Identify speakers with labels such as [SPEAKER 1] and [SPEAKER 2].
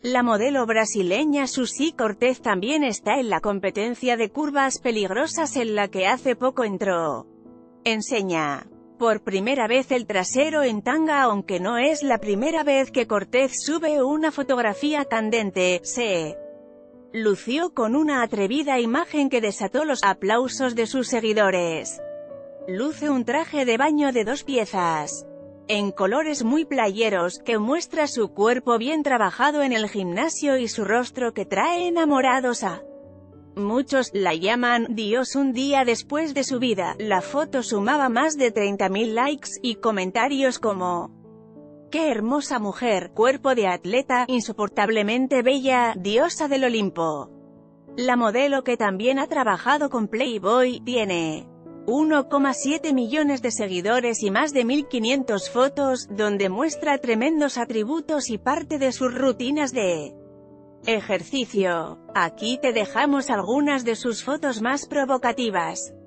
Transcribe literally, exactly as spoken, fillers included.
[SPEAKER 1] La modelo brasileña Suzy Cortez también está en la competencia de curvas peligrosas en la que hace poco entró. Enseña por primera vez el trasero en tanga. Aunque no es la primera vez que Cortez sube una fotografía candente, se lució con una atrevida imagen que desató los aplausos de sus seguidores. Luce un traje de baño de dos piezas, en colores muy playeros, que muestra su cuerpo bien trabajado en el gimnasio y su rostro que trae enamorados a muchos. La llaman Dios. Un día después de su vida, la foto sumaba más de treinta mil likes, y comentarios como: «¡Qué hermosa mujer! Cuerpo de atleta, insoportablemente bella, diosa del Olimpo». La modelo, que también ha trabajado con Playboy, tiene uno coma siete millones de seguidores y más de mil quinientas fotos, donde muestra tremendos atributos y parte de sus rutinas de ejercicio. Aquí te dejamos algunas de sus fotos más provocativas.